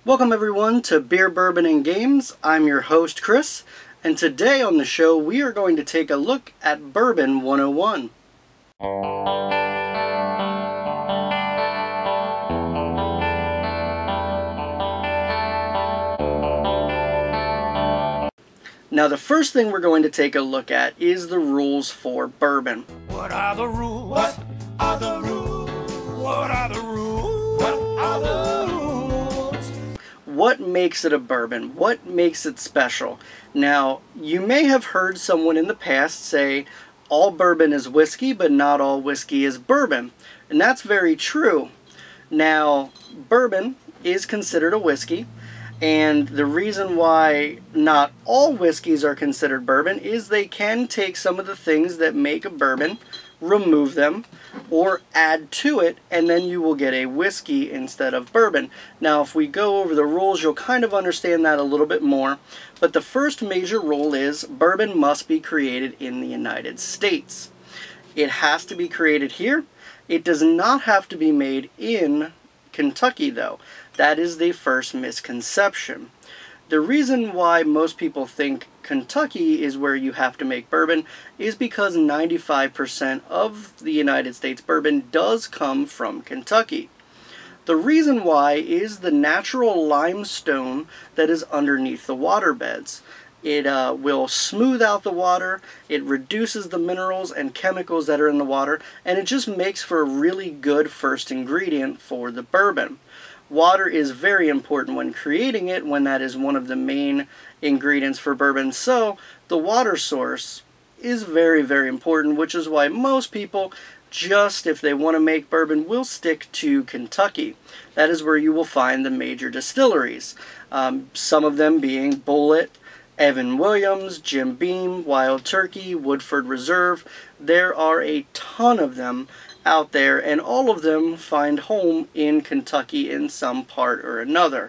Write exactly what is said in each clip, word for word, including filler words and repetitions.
Welcome everyone to Beer Bourbon and Games. I'm your host Chris, and today on the show we are going to take a look at Bourbon one oh one. Now the first thing we're going to take a look at is the rules for bourbon. What are the rules? What are the rules? What are the rules? What are the rules? What makes it a bourbon? What makes it special? Now, you may have heard someone in the past say, all bourbon is whiskey, but not all whiskey is bourbon. And that's very true. Now, bourbon is considered a whiskey, and the reason why not all whiskeys are considered bourbon is they can take some of the things that make a bourbon, remove them, or add to it, and then you will get a whiskey instead of bourbon. Now, if we go over the rules, you'll kind of understand that a little bit more. But the first major rule is bourbon must be created in the United States. It has to be created here. It does not have to be made in Kentucky, though. That is the first misconception. The reason why most people think Kentucky is where you have to make bourbon is because ninety-five percent of the United States bourbon does come from Kentucky. The reason why is the natural limestone that is underneath the waterbeds. It uh, will smooth out the water, it reduces the minerals and chemicals that are in the water, and it just makes for a really good first ingredient for the bourbon. Water is very important when creating it, when that is one of the main ingredients for bourbon. So the water source is very, very important, which is why most people, just if they want to make bourbon, will stick to Kentucky. That is where you will find the major distilleries. Um, some of them being Bulleit, Evan Williams, Jim Beam, Wild Turkey, Woodford Reserve. There are a ton of them out there, and all of them find home in Kentucky in some part or another.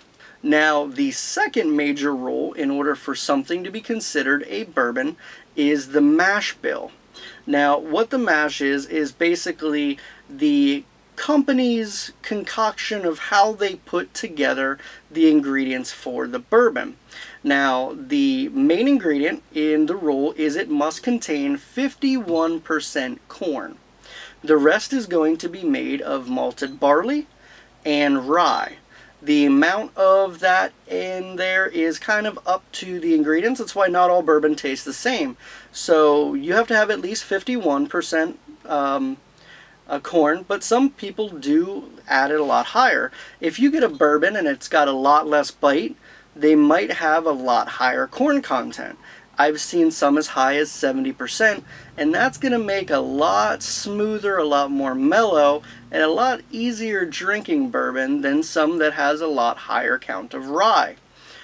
Now, the second major rule in order for something to be considered a bourbon is the mash bill. Now, what the mash is, is basically the company's concoction of how they put together the ingredients for the bourbon. Now, the main ingredient in the rule is it must contain fifty-one percent corn. The rest is going to be made of malted barley and rye. The amount of that in there is kind of up to the ingredients. That's why not all bourbon tastes the same. So you have to have at least fifty-one percent um, uh, corn, but some people do add it a lot higher. If you get a bourbon and it's got a lot less bite, they might have a lot higher corn content. I've seen some as high as seventy percent, and that's going to make a lot smoother, a lot more mellow, and a lot easier drinking bourbon than some that has a lot higher count of rye.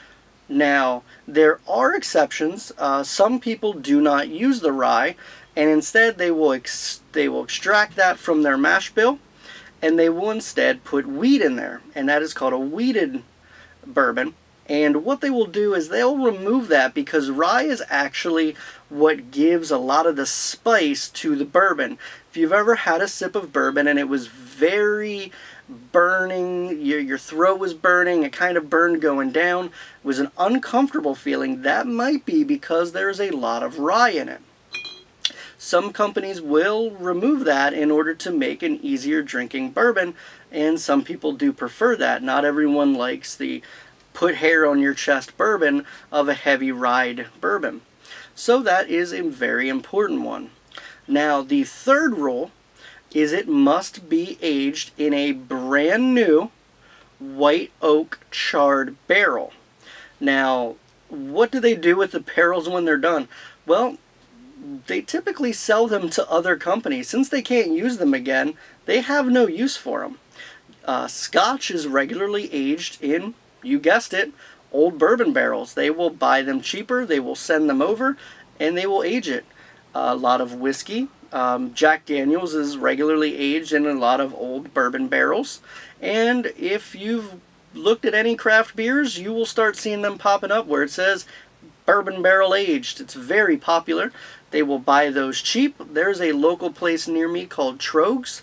Now, there are exceptions. Uh, some people do not use the rye, and instead they will, ex they will extract that from their mash bill, and they will instead put wheat in there, and that is called a wheated bourbon. And what they will do is they'll remove that because rye is actually what gives a lot of the spice to the bourbon. If you've ever had a sip of bourbon and it was very burning, your, your throat was burning, it kind of burned going down, it was an uncomfortable feeling, that might be because there's a lot of rye in it. Some companies will remove that in order to make an easier drinking bourbon, and some people do prefer that. Not everyone likes the put hair on your chest bourbon of a heavy rye bourbon. So that is a very important one. Now, the third rule is it must be aged in a brand new white oak charred barrel. Now, what do they do with the barrels when they're done? Well, they typically sell them to other companies. Since they can't use them again, they have no use for them. Uh, Scotch is regularly aged in, you guessed it, old bourbon barrels. They will buy them cheaper, they will send them over, and they will age it. A lot of whiskey, um, Jack Daniels is regularly aged in a lot of old bourbon barrels. And if you've looked at any craft beers, you will start seeing them popping up where it says bourbon barrel aged. It's very popular. They will buy those cheap. There's a local place near me called Trogs.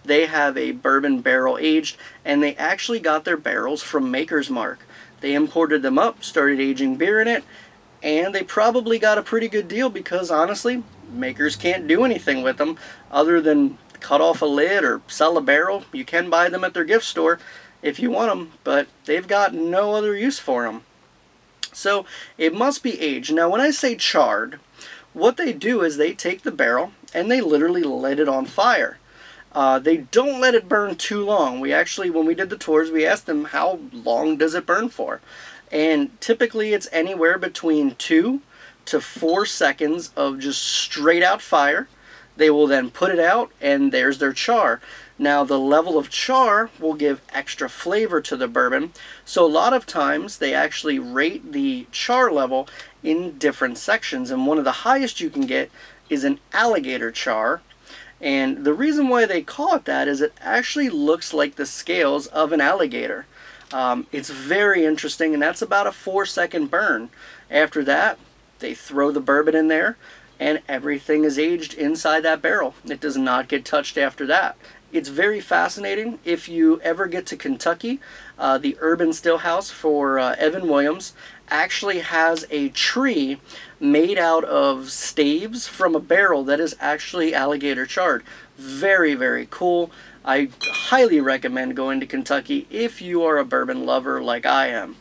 They have a bourbon barrel aged, and they actually got their barrels from Maker's Mark. They imported them up, started aging beer in it, and they probably got a pretty good deal because, honestly, makers can't do anything with them other than cut off a lid or sell a barrel. You can buy them at their gift store if you want them, but they've got no other use for them. So it must be aged. Now, when I say charred, what they do is they take the barrel and they literally light it on fire. Uh, they don't let it burn too long. We actually, when we did the tours, we asked them how long does it burn for. And typically it's anywhere between two to four seconds of just straight out fire. They will then put it out and there's their char. Now the level of char will give extra flavor to the bourbon. So a lot of times they actually rate the char level in different sections. And one of the highest you can get is an alligator char. And the reason why they call it that is it actually looks like the scales of an alligator. Um, it's very interesting, and that's about a four second burn. After that, they throw the bourbon in there, and everything is aged inside that barrel. It does not get touched after that. It's very fascinating. If you ever get to Kentucky, uh, the Urban Still House for uh, Evan Williams actually has a tree made out of staves from a barrel that is actually alligator charred. Very, very cool. I highly recommend going to Kentucky if you are a bourbon lover like I am.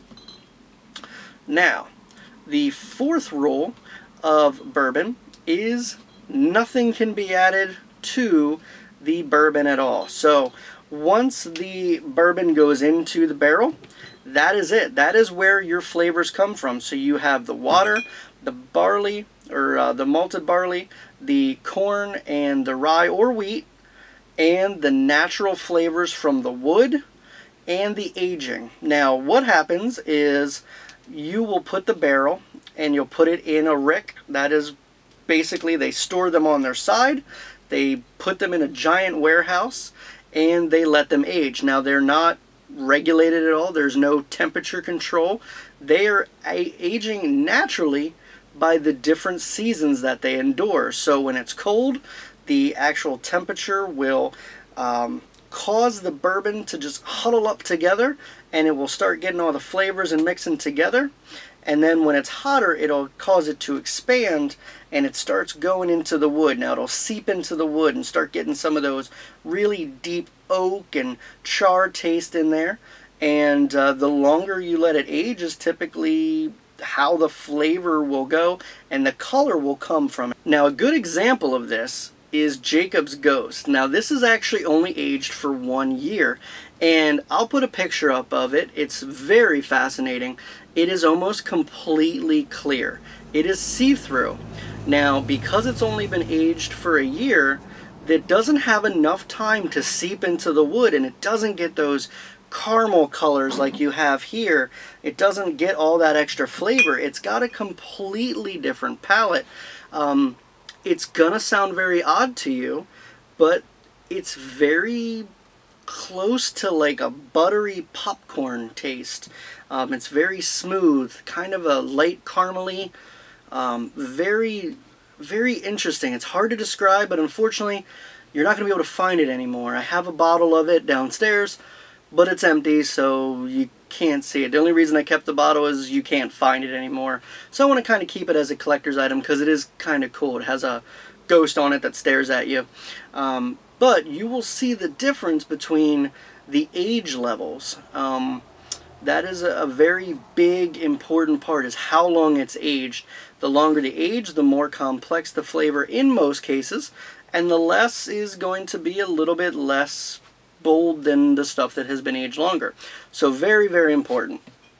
Now, the fourth rule of bourbon is nothing can be added to the bourbon at all. So once the bourbon goes into the barrel, that is it. That is where your flavors come from. So you have the water, the barley, or uh, the malted barley, the corn, and the rye or wheat, and the natural flavors from the wood and the aging. Now what happens is you will put the barrel and you'll put it in a rick. That is basically, they store them on their side, they put them in a giant warehouse, and they let them age. Now they're not regulated at all. There's no temperature control. They are aging naturally by the different seasons that they endure. So when it's cold, the actual temperature will um, cause the bourbon to just huddle up together, and it will start getting all the flavors and mixing together. And then when it's hotter, it'll cause it to expand, and it starts going into the wood. Now it'll seep into the wood and start getting some of those really deep oak and char taste in there. And uh, the longer you let it age is typically how the flavor will go and the color will come from it. Now a good example of this is Jacob's Ghost. Now this is actually only aged for one year, and I'll put a picture up of it. It's very fascinating. It is almost completely clear. It is see-through. Now because it's only been aged for a year, that doesn't have enough time to seep into the wood, and it doesn't get those caramel colors like you have here. It doesn't get all that extra flavor. It's got a completely different palate. Um, it's gonna sound very odd to you, but it's very close to like a buttery popcorn taste. Um, it's very smooth, kind of a light caramely, um, very, very interesting. It's hard to describe, but unfortunately, you're not going to be able to find it anymore. I have a bottle of it downstairs, but it's empty, so you can't see it. The only reason I kept the bottle is you can't find it anymore. So I want to kind of keep it as a collector's item because it is kind of cool. It has a ghost on it that stares at you. Um, but you will see the difference between the age levels. Um, that is a, a very big, important part, is how long it's aged. The longer the age, the more complex the flavor in most cases, and the less is going to be a little bit less bold than the stuff that has been aged longer. So very, very important.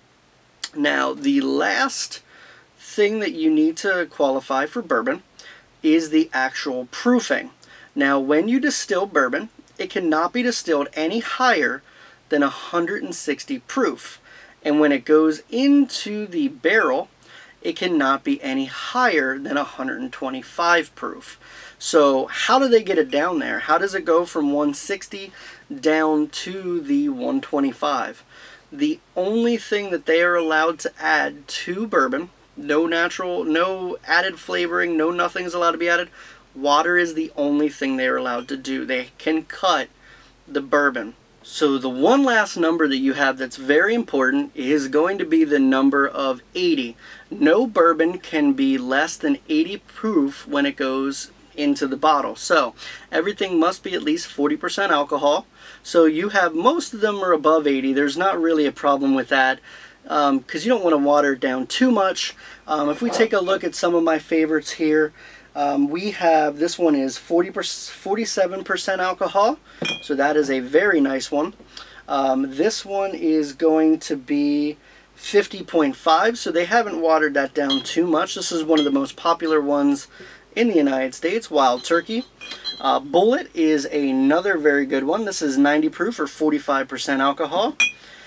Now, the last thing that you need to qualify for bourbon is the actual proofing. Now, when you distill bourbon, it cannot be distilled any higher than one hundred sixty proof. And when it goes into the barrel, it cannot be any higher than one hundred twenty-five proof. So how do they get it down there? How does it go from one sixty down to the one twenty-five? The only thing that they are allowed to add to bourbon, no natural, no added flavoring, no nothing is allowed to be added. Water is the only thing they're allowed to do. They can cut the bourbon. So the one last number that you have that's very important is going to be the number of eighty. No bourbon can be less than eighty proof when it goes into the bottle. So everything must be at least forty percent alcohol. So you have, most of them are above eighty. There's not really a problem with that because um, you don't want to water it down too much. Um, if we take a look at some of my favorites here, Um, we have, this one is forty, forty-seven percent alcohol, so that is a very nice one. Um, this one is going to be fifty point five, so they haven't watered that down too much. This is one of the most popular ones in the United States, Wild Turkey. Uh, Bullet is another very good one. This is ninety proof or forty-five percent alcohol.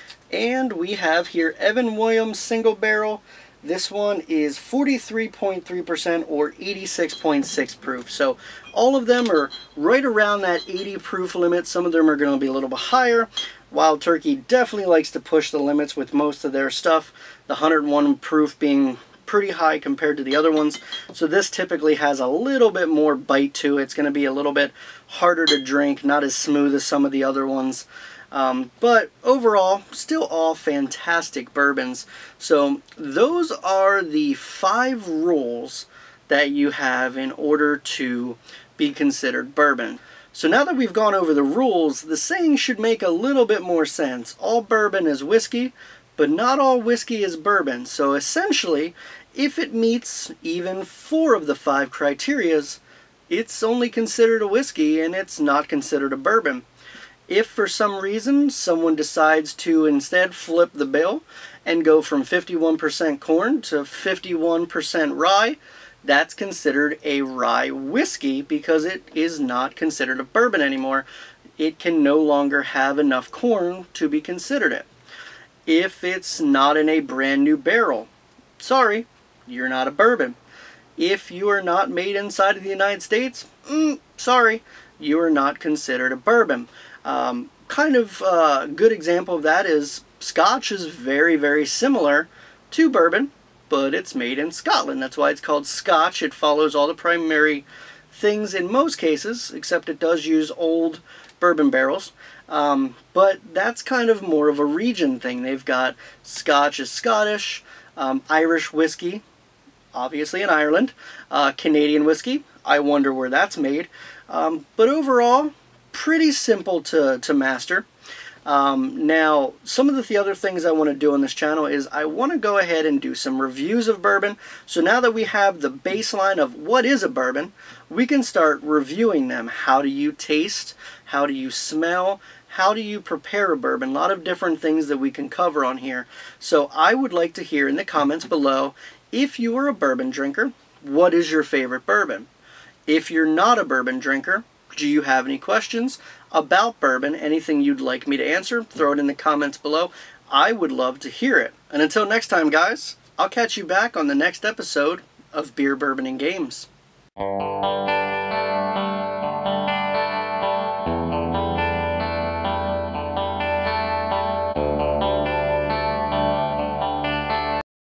And we have here Evan Williams Single Barrel. This one is forty-three point three percent or eighty-six point six proof. So all of them are right around that eighty proof limit. Some of them are going to be a little bit higher. Wild Turkey definitely likes to push the limits with most of their stuff. The one hundred one proof being pretty high compared to the other ones. So this typically has a little bit more bite to it. It's going to be a little bit harder to drink, not as smooth as some of the other ones. Um, but overall, still all fantastic bourbons. So those are the five rules that you have in order to be considered bourbon. So now that we've gone over the rules, the saying should make a little bit more sense. All bourbon is whiskey, but not all whiskey is bourbon. So essentially, if it meets even four of the five criterias, it's only considered a whiskey and it's not considered a bourbon. If for some reason someone decides to instead flip the bill and go from fifty-one percent corn to fifty-one percent rye, that's considered a rye whiskey because it is not considered a bourbon anymore. It can no longer have enough corn to be considered it. If it's not in a brand new barrel, sorry, you're not a bourbon. If you are not made inside of the United States, mm, sorry, you are not considered a bourbon. Um, kind of a uh, good example of that is Scotch is very, very similar to bourbon, but it's made in Scotland. That's why it's called Scotch. It follows all the primary things in most cases, except it does use old bourbon barrels. Um, but that's kind of more of a region thing. They've got Scotch is Scottish, um, Irish whiskey, obviously in Ireland, uh, Canadian whiskey, I wonder where that's made. Um, but overall, pretty simple to, to master. Um, now, some of the, the other things I want to do on this channel is I want to go ahead and do some reviews of bourbon. So now that we have the baseline of what is a bourbon, we can start reviewing them. How do you taste? How do you smell? How do you prepare a bourbon? A lot of different things that we can cover on here. So I would like to hear in the comments below, if you are a bourbon drinker, what is your favorite bourbon? If you're not a bourbon drinker, do you have any questions about bourbon? Anything you'd like me to answer? Throw it in the comments below. I would love to hear it. And until next time, guys, I'll catch you back on the next episode of Beer, Bourbon, and Games.